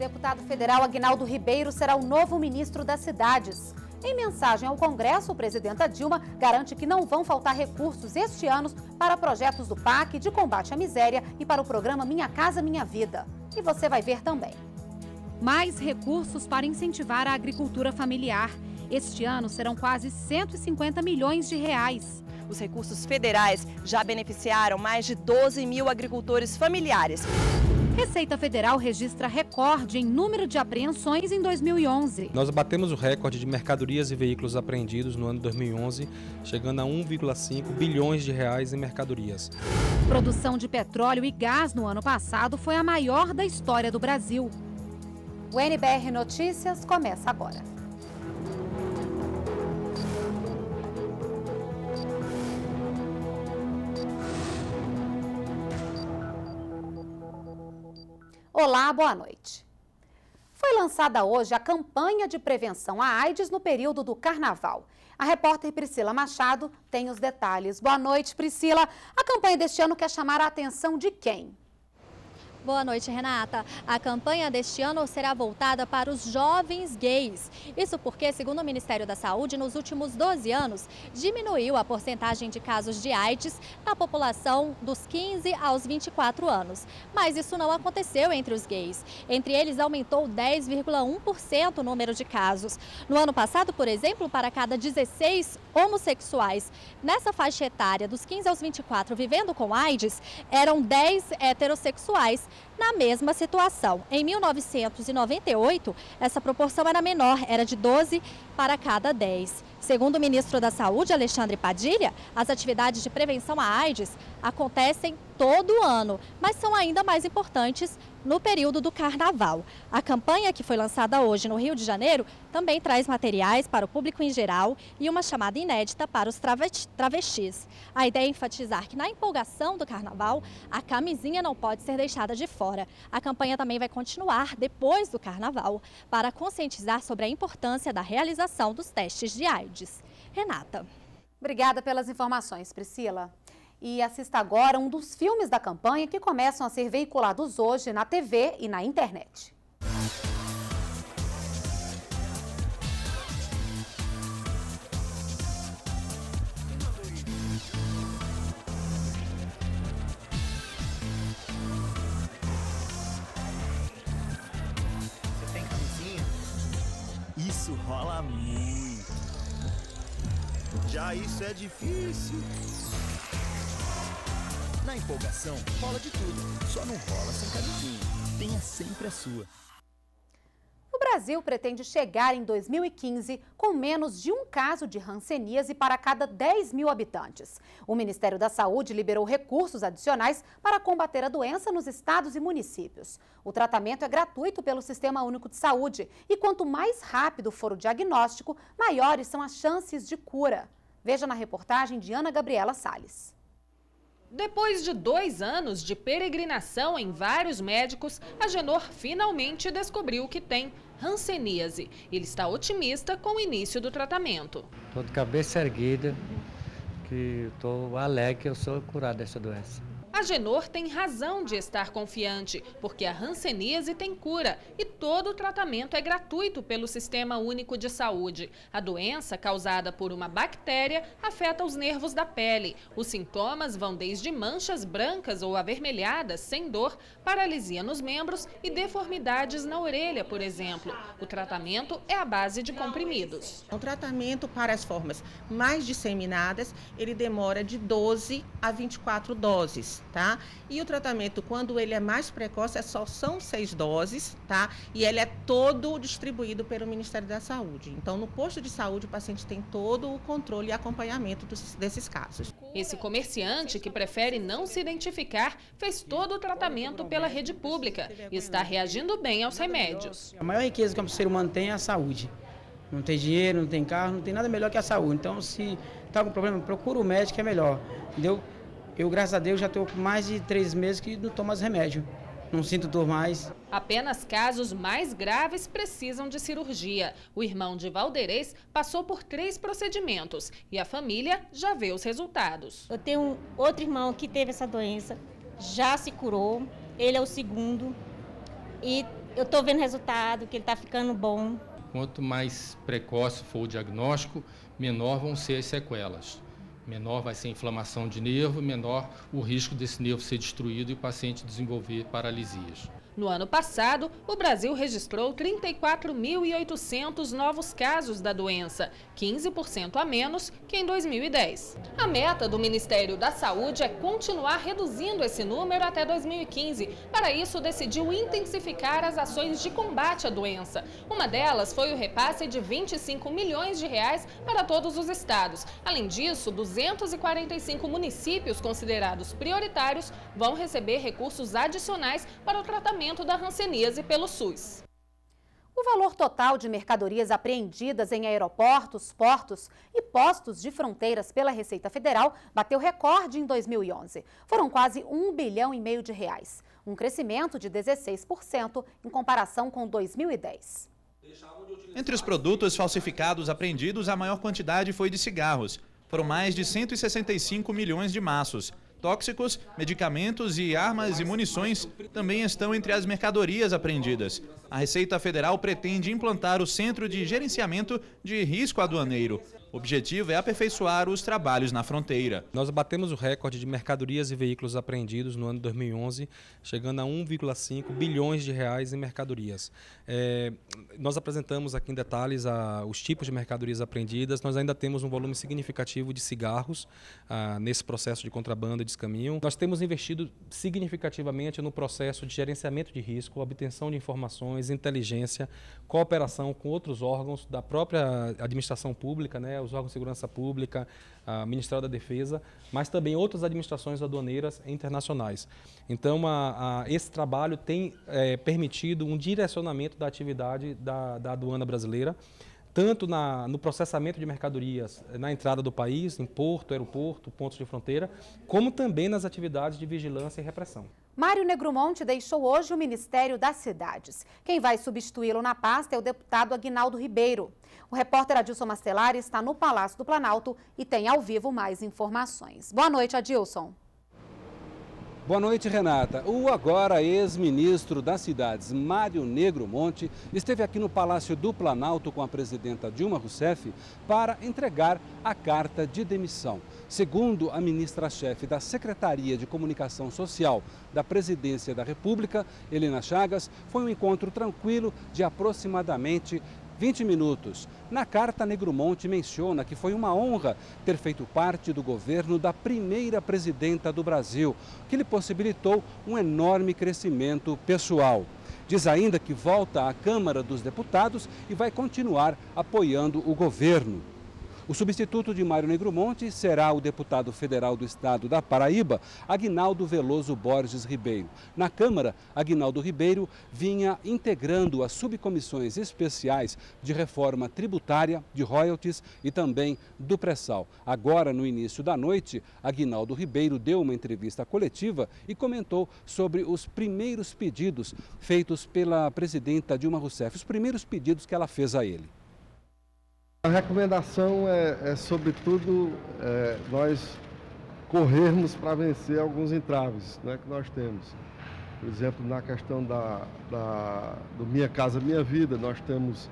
deputado federal Aguinaldo Ribeiro será o novo ministro das Cidades. Em mensagem ao Congresso, a presidenta Dilma garante que não vão faltar recursos este ano para projetos do PAC, de combate à miséria e para o programa Minha Casa Minha Vida. E você vai ver também. Mais recursos para incentivar a agricultura familiar. Este ano serão quase 150 milhões de reais. Os recursos federais já beneficiaram mais de 12 mil agricultores familiares. Receita Federal registra recorde em número de apreensões em 2011. Nós batemos o recorde de mercadorias e veículos apreendidos no ano 2011, chegando a 1,5 bilhões de reais em mercadorias. Produção de petróleo e gás no ano passado foi a maior da história do Brasil. O NBR Notícias começa agora. Olá, boa noite. Foi lançada hoje a campanha de prevenção à AIDS no período do Carnaval. A repórter Priscila Machado tem os detalhes. Boa noite, Priscila. A campanha deste ano quer chamar a atenção de quem? Boa noite, Renata. A campanha deste ano será voltada para os jovens gays. Isso porque, segundo o Ministério da Saúde, nos últimos 12 anos, diminuiu a porcentagem de casos de AIDS na população dos 15 aos 24 anos. Mas isso não aconteceu entre os gays. Entre eles, aumentou 10,1% o número de casos. No ano passado, por exemplo, para cada 16 homossexuais nessa faixa etária dos 15 aos 24 vivendo com AIDS, eram 10 heterossexuais na mesma situação. Em 1998, essa proporção era menor, era de 12 para cada 10. Segundo o ministro da Saúde, Alexandre Padilha, as atividades de prevenção à AIDS acontecem todo ano, mas são ainda mais importantes no período do Carnaval. A campanha que foi lançada hoje no Rio de Janeiro também traz materiais para o público em geral e uma chamada inédita para os travestis. A ideia é enfatizar que na empolgação do Carnaval, a camisinha não pode ser deixada de fora. A campanha também vai continuar depois do Carnaval para conscientizar sobre a importância da realização dos testes de AIDS. Renata. Obrigada pelas informações, Priscila. E assista agora um dos filmes da campanha que começam a ser veiculados hoje na TV e na internet. Você tem camisinha? Isso rola muito. Já isso é difícil. Na empolgação, rola de tudo, só não rola sem camisinha. Tenha sempre a sua. O Brasil pretende chegar em 2015 com menos de um caso de hanseníase para cada 10 mil habitantes. O Ministério da Saúde liberou recursos adicionais para combater a doença nos estados e municípios. O tratamento é gratuito pelo Sistema Único de Saúde e quanto mais rápido for o diagnóstico, maiores são as chances de cura. Veja na reportagem de Ana Gabriela Salles. Depois de 2 anos de peregrinação em vários médicos, Agenor finalmente descobriu que tem hanseníase. Ele está otimista com o início do tratamento. Estou de cabeça erguida, que estou alegre que eu sou curado dessa doença. Agenor tem razão de estar confiante, porque a hanseníase tem cura e todo o tratamento é gratuito pelo Sistema Único de Saúde. A doença, causada por uma bactéria, afeta os nervos da pele. Os sintomas vão desde manchas brancas ou avermelhadas sem dor, paralisia nos membros e deformidades na orelha, por exemplo. O tratamento é à base de comprimidos. O tratamento para as formas mais disseminadas, ele demora de 12 a 24 doses. Tá? E o tratamento, quando ele é mais precoce, são 6 doses, tá? E ele é todo distribuído pelo Ministério da Saúde. Então, no posto de saúde, o paciente tem todo o controle e acompanhamento desses casos. Esse comerciante, que prefere não se identificar, fez todo o tratamento pela rede pública e está reagindo bem aos remédios. A maior riqueza que o ser humano tem é a saúde. Não tem dinheiro, não tem carro, não tem nada melhor que a saúde. Então, se está com problema, procura o médico, é melhor, entendeu? Eu, graças a Deus, já estou com mais de 3 meses que não tomo mais remédio. Não sinto dor mais. Apenas casos mais graves precisam de cirurgia. O irmão de Valderez passou por 3 procedimentos e a família já vê os resultados. Eu tenho outro irmão que teve essa doença, já se curou, ele é o segundo e Eu estou vendo resultado, que ele está ficando bom. Quanto mais precoce for o diagnóstico, menor vão ser as sequelas. Menor vai ser a inflamação de nervo, menor o risco desse nervo ser destruído e o paciente desenvolver paralisias. No ano passado, o Brasil registrou 34.800 novos casos da doença, 15% a menos que em 2010. A meta do Ministério da Saúde é continuar reduzindo esse número até 2015. Para isso, decidiu intensificar as ações de combate à doença. Uma delas foi o repasse de 25 milhões de reais para todos os estados. Além disso, 245 municípios considerados prioritários vão receber recursos adicionais para o tratamento da hanseníase pelo SUS. O valor total de mercadorias apreendidas em aeroportos, portos e postos de fronteiras pela Receita Federal bateu recorde em 2011. Foram quase R$1,5 bilhão de reais, um crescimento de 16% em comparação com 2010. Entre os produtos falsificados apreendidos, a maior quantidade foi de cigarros. Foram mais de 165 milhões de maços. Tóxicos, medicamentos e armas e munições também estão entre as mercadorias apreendidas. A Receita Federal pretende implantar o Centro de Gerenciamento de Risco Aduaneiro. O objetivo é aperfeiçoar os trabalhos na fronteira. Nós batemos o recorde de mercadorias e veículos apreendidos no ano de 2011, chegando a R$1,5 bilhões de reais em mercadorias. Nós apresentamos aqui em detalhes os tipos de mercadorias apreendidas. Nós ainda temos um volume significativo de cigarros nesse processo de contrabando e descaminho. Nós temos investido significativamente no processo de gerenciamento de risco, obtenção de informações, inteligência, cooperação com outros órgãos da própria administração pública, né? Os órgãos de segurança pública, o Ministério da Defesa, mas também outras administrações aduaneiras internacionais. Então, esse trabalho tem permitido um direcionamento da atividade da aduana brasileira, tanto no processamento de mercadorias na entrada do país, em porto, aeroporto, pontos de fronteira, como também nas atividades de vigilância e repressão. Mário Negromonte deixou hoje o Ministério das Cidades. Quem vai substituí-lo na pasta é o deputado Aguinaldo Ribeiro. O repórter Adilson Mastelari está no Palácio do Planalto e tem ao vivo mais informações. Boa noite, Adilson. Boa noite, Renata. O agora ex-ministro das Cidades, Mário Negromonte, esteve aqui no Palácio do Planalto com a presidenta Dilma Rousseff para entregar a carta de demissão. Segundo a ministra-chefe da Secretaria de Comunicação Social da Presidência da República, Helena Chagas, foi um encontro tranquilo de aproximadamente 20 minutos. Na carta, Negromonte menciona que foi uma honra ter feito parte do governo da primeira presidenta do Brasil, que lhe possibilitou um enorme crescimento pessoal. Diz ainda que volta à Câmara dos Deputados e vai continuar apoiando o governo. O substituto de Mário Negromonte será o deputado federal do estado da Paraíba, Aguinaldo Veloso Borges Ribeiro. Na Câmara, Aguinaldo Ribeiro vinha integrando as subcomissões especiais de reforma tributária, de royalties e também do pré-sal. Agora, no início da noite, Aguinaldo Ribeiro deu uma entrevista coletiva e comentou sobre os primeiros pedidos feitos pela presidenta Dilma Rousseff, os primeiros pedidos que ela fez a ele. A recomendação sobretudo, nós corrermos para vencer alguns entraves, né, que nós temos. Por exemplo, na questão do Minha Casa Minha Vida, nós temos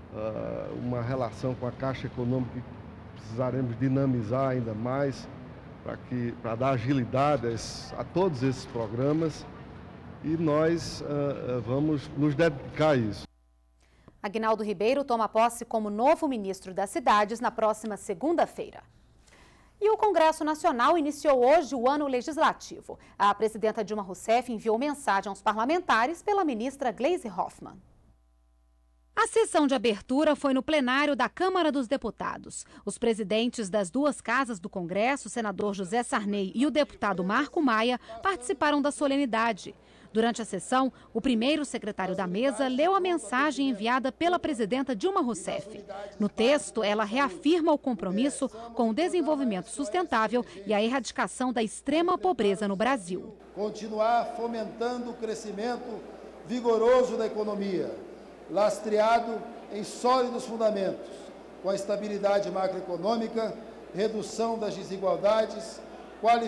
uma relação com a Caixa Econômica que precisaremos dinamizar ainda mais para dar agilidade a todos esses programas e nós vamos nos dedicar a isso. Aguinaldo Ribeiro toma posse como novo ministro das Cidades na próxima segunda-feira. E o Congresso Nacional iniciou hoje o ano legislativo. A presidenta Dilma Rousseff enviou mensagem aos parlamentares pela ministra Gleisi Hoffmann. A sessão de abertura foi no plenário da Câmara dos Deputados. Os presidentes das duas casas do Congresso, o senador José Sarney e o deputado Marco Maia, participaram da solenidade. Durante a sessão, o primeiro secretário da mesa leu a mensagem enviada pela presidenta Dilma Rousseff. No texto, ela reafirma o compromisso com o desenvolvimento sustentável e a erradicação da extrema pobreza no Brasil. Continuar fomentando o crescimento vigoroso da economia, lastreado em sólidos fundamentos, com a estabilidade macroeconômica, redução das desigualdades,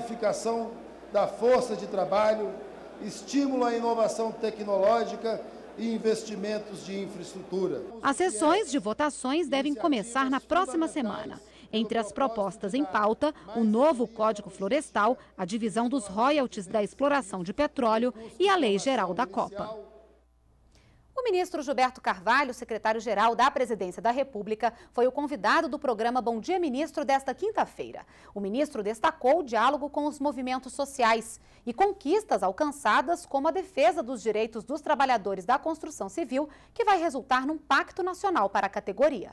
qualificação da força de trabalho, estímulo à inovação tecnológica e investimentos de infraestrutura. As sessões de votações devem começar na próxima semana. Entre as propostas em pauta, o novo Código Florestal, a divisão dos royalties da exploração de petróleo e a Lei Geral da Copa. O ministro Gilberto Carvalho, secretário-geral da Presidência da República, foi o convidado do programa Bom Dia Ministro desta quinta-feira. O ministro destacou o diálogo com os movimentos sociais e conquistas alcançadas, como a defesa dos direitos dos trabalhadores da construção civil, que vai resultar num pacto nacional para a categoria.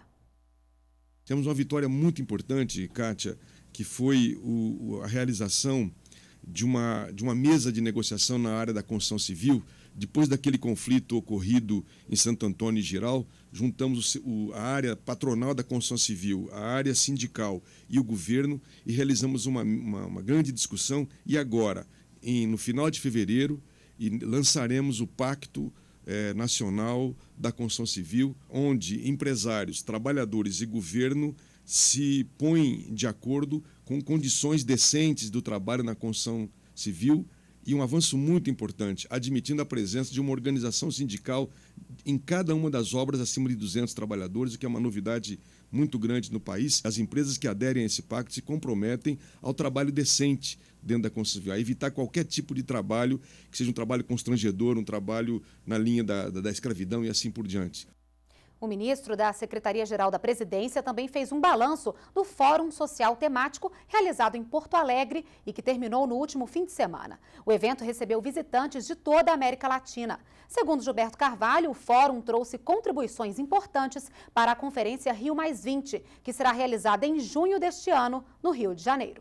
Temos uma vitória muito importante, Kátia, que foi a realização de uma mesa de negociação na área da construção civil. Depois daquele conflito ocorrido em Santo Antônio e Giral, juntamos a área patronal da construção civil, a área sindical e o governo e realizamos uma grande discussão. E agora, no final de fevereiro, lançaremos o Pacto Nacional da Construção Civil, onde empresários, trabalhadores e governo se põem de acordo com condições decentes do trabalho na construção civil e um avanço muito importante, admitindo a presença de uma organização sindical em cada uma das obras acima de 200 trabalhadores, o que é uma novidade muito grande no país. As empresas que aderem a esse pacto se comprometem ao trabalho decente dentro da construção civil, a evitar qualquer tipo de trabalho que seja um trabalho constrangedor, um trabalho na linha da escravidão e assim por diante. O ministro da Secretaria-Geral da Presidência também fez um balanço do Fórum Social Temático realizado em Porto Alegre e que terminou no último fim de semana. O evento recebeu visitantes de toda a América Latina. Segundo Gilberto Carvalho, o fórum trouxe contribuições importantes para a Conferência Rio+20, que será realizada em junho deste ano, no Rio de Janeiro.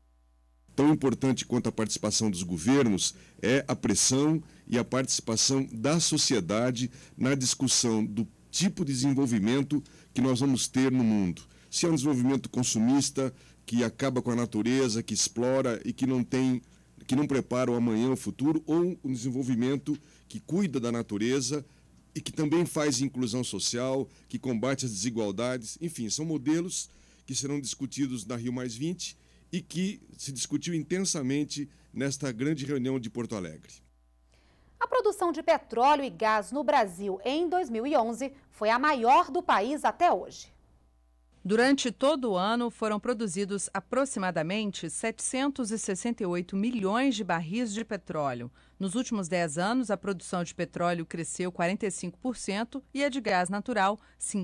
Tão importante quanto a participação dos governos é a pressão e a participação da sociedade na discussão do tipo de desenvolvimento que nós vamos ter no mundo. Se é um desenvolvimento consumista, que acaba com a natureza, que explora e que não prepara o amanhã, o futuro, ou um desenvolvimento que cuida da natureza e que também faz inclusão social, que combate as desigualdades. Enfim, são modelos que serão discutidos na Rio+20 e que se discutiu intensamente nesta grande reunião de Porto Alegre. A produção de petróleo e gás no Brasil em 2011 foi a maior do país até hoje. Durante todo o ano, foram produzidos aproximadamente 768 milhões de barris de petróleo. Nos últimos 10 anos, a produção de petróleo cresceu 45% e a de gás natural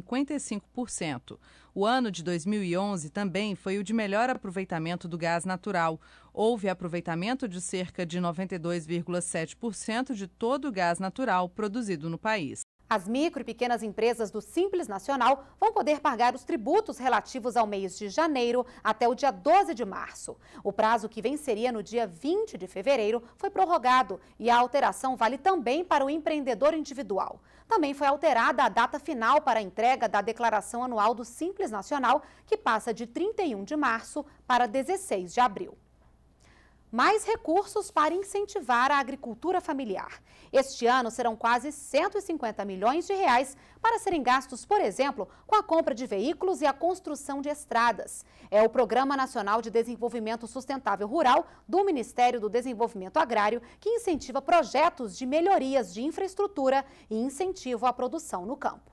55%. O ano de 2011 também foi o de melhor aproveitamento do gás natural. Houve aproveitamento de cerca de 92,7% de todo o gás natural produzido no país. As micro e pequenas empresas do Simples Nacional vão poder pagar os tributos relativos ao mês de janeiro até o dia 12 de março. O prazo, que venceria no dia 20 de fevereiro, foi prorrogado e a alteração vale também para o empreendedor individual. Também foi alterada a data final para a entrega da declaração anual do Simples Nacional, que passa de 31 de março para 16 de abril. Mais recursos para incentivar a agricultura familiar. Este ano serão quase 150 milhões de reais para serem gastos, por exemplo, com a compra de veículos e a construção de estradas. É o Programa Nacional de Desenvolvimento Sustentável Rural do Ministério do Desenvolvimento Agrário que incentiva projetos de melhorias de infraestrutura e incentivo à produção no campo.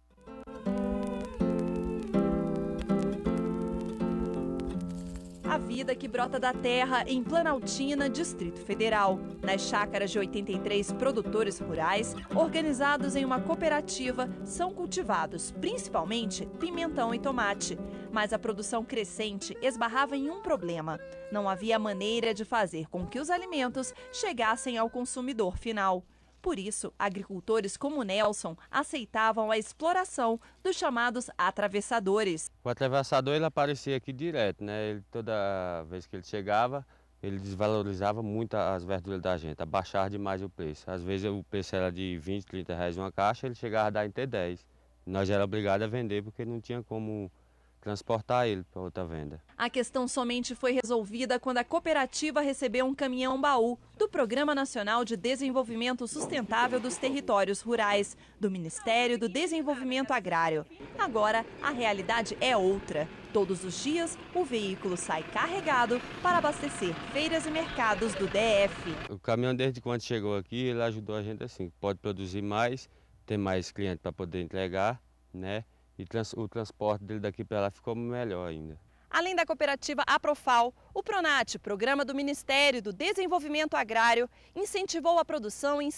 A vida que brota da terra em Planaltina, Distrito Federal. Nas chácaras de 83 produtores rurais, organizados em uma cooperativa, são cultivados principalmente pimentão e tomate. Mas a produção crescente esbarrava em um problema: não havia maneira de fazer com que os alimentos chegassem ao consumidor final. Por isso, agricultores como Nelson aceitavam a exploração dos chamados atravessadores. O atravessador ele aparecia aqui direto, né? Toda vez que ele chegava, ele desvalorizava muito as verduras da gente, abaixava demais o preço. Às vezes o preço era de 20, 30 reais uma caixa, ele chegava a dar até 10. Nós era obrigados a vender porque não tinha como transportar ele para outra venda. A questão somente foi resolvida quando a cooperativa recebeu um caminhão-baú do Programa Nacional de Desenvolvimento Sustentável dos Territórios Rurais, do Ministério do Desenvolvimento Agrário. Agora, a realidade é outra. Todos os dias, o veículo sai carregado para abastecer feiras e mercados do DF. O caminhão, desde quando chegou aqui, ele ajudou a gente assim, pode produzir mais, ter mais clientes para poder entregar, né? E o transporte dele daqui para lá ficou melhor ainda. Além da cooperativa Aprofal, o Pronat, Programa do Ministério do Desenvolvimento Agrário, incentivou a produção em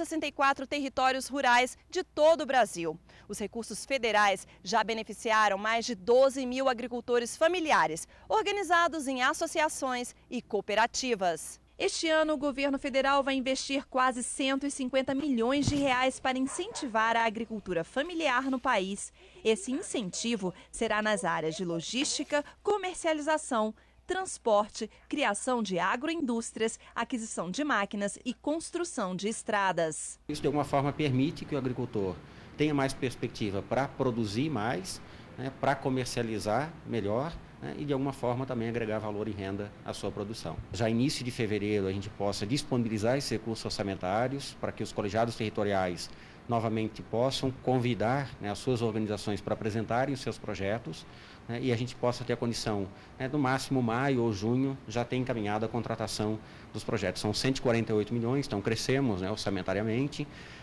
164 territórios rurais de todo o Brasil. Os recursos federais já beneficiaram mais de 12 mil agricultores familiares, organizados em associações e cooperativas. Este ano, o governo federal vai investir quase 150 milhões de reais para incentivar a agricultura familiar no país. Esse incentivo será nas áreas de logística, comercialização, transporte, criação de agroindústrias, aquisição de máquinas e construção de estradas. Isso, de alguma forma, permite que o agricultor tenha mais perspectiva para produzir mais, né, para comercializar melhor, né, e de alguma forma também agregar valor e renda à sua produção. Já início de fevereiro a gente possa disponibilizar esses recursos orçamentários para que os colegiados territoriais novamente possam convidar, né, as suas organizações para apresentarem os seus projetos, né, e a gente possa ter a condição, né, no máximo maio ou junho, já ter encaminhado a contratação dos projetos. São 148 milhões, então crescemos, né, orçamentariamente,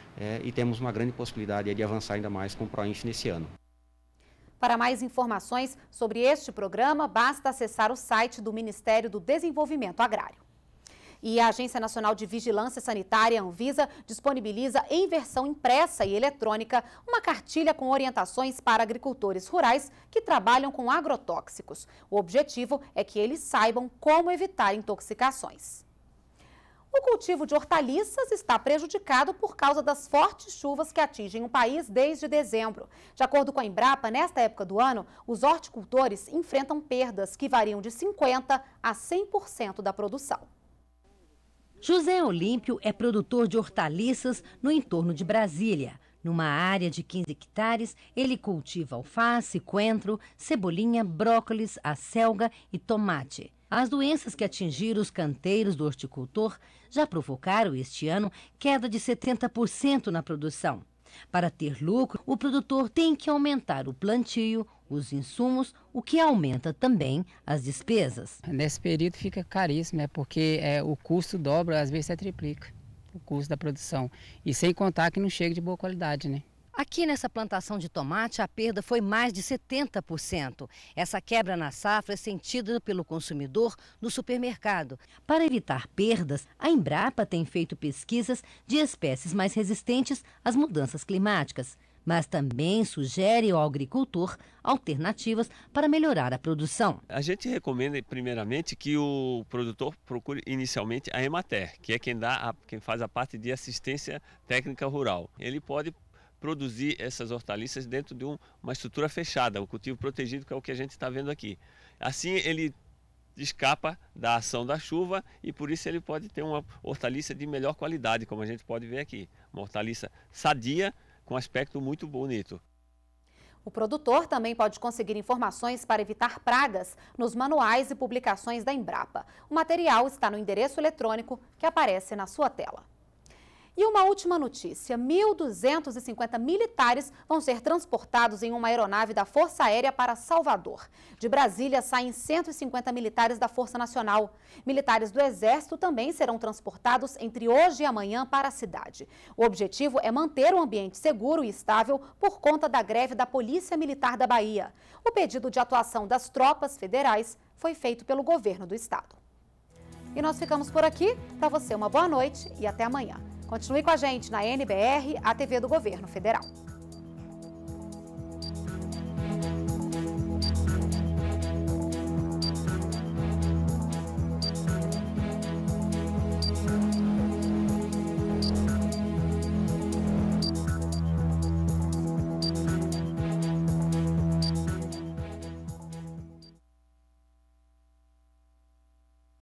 e temos uma grande possibilidade de avançar ainda mais com o PROINF nesse ano. Para mais informações sobre este programa, basta acessar o site do Ministério do Desenvolvimento Agrário. E a Agência Nacional de Vigilância Sanitária, Anvisa, disponibiliza em versão impressa e eletrônica uma cartilha com orientações para agricultores rurais que trabalham com agrotóxicos. O objetivo é que eles saibam como evitar intoxicações. O cultivo de hortaliças está prejudicado por causa das fortes chuvas que atingem o país desde dezembro. De acordo com a Embrapa, nesta época do ano, os horticultores enfrentam perdas que variam de 50% a 100% da produção. José Olímpio é produtor de hortaliças no entorno de Brasília. Numa área de 15 hectares, ele cultiva alface, coentro, cebolinha, brócolis, acelga e tomate. As doenças que atingiram os canteiros do horticultor já provocaram este ano queda de 70% na produção. Para ter lucro, o produtor tem que aumentar o plantio, os insumos, o que aumenta também as despesas. Nesse período fica caríssimo, né? Porque o custo dobra, às vezes triplica o custo da produção. E sem contar que não chega de boa qualidade, né? Aqui nessa plantação de tomate, a perda foi mais de 70%. Essa quebra na safra é sentida pelo consumidor no supermercado. Para evitar perdas, a Embrapa tem feito pesquisas de espécies mais resistentes às mudanças climáticas, mas também sugere ao agricultor alternativas para melhorar a produção. A gente recomenda, primeiramente, que o produtor procure inicialmente a Emater, que é quem faz a parte de assistência técnica rural. Ele pode produzir essas hortaliças dentro de uma estrutura fechada, um cultivo protegido, que é o que a gente está vendo aqui. Assim ele escapa da ação da chuva e por isso ele pode ter uma hortaliça de melhor qualidade, como a gente pode ver aqui. Uma hortaliça sadia, com aspecto muito bonito. O produtor também pode conseguir informações para evitar pragas nos manuais e publicações da Embrapa. O material está no endereço eletrônico que aparece na sua tela. E uma última notícia, 1.250 militares vão ser transportados em uma aeronave da Força Aérea para Salvador. De Brasília saem 150 militares da Força Nacional. Militares do Exército também serão transportados entre hoje e amanhã para a cidade. O objetivo é manter o ambiente seguro e estável por conta da greve da Polícia Militar da Bahia. O pedido de atuação das tropas federais foi feito pelo governo do estado. E nós ficamos por aqui. Para você, uma boa noite e até amanhã. Continue com a gente na NBR, a TV do Governo Federal.